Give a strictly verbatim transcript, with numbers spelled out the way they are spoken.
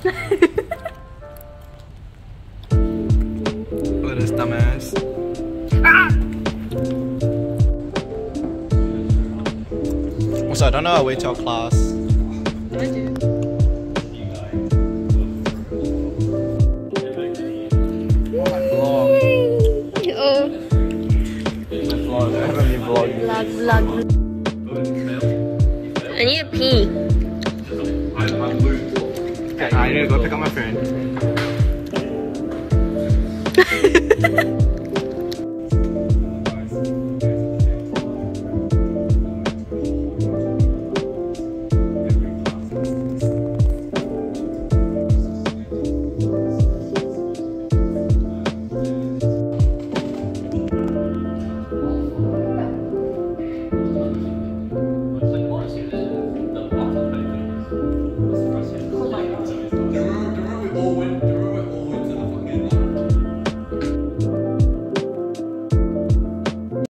Look at this dumbass. Ah! Also, I don't know how to wait till class. I do. Oh. Vlog. I haven't been vlogging. Vlog, vlog. I need to pee. Okay, I need to go pick up my friend. The room we all went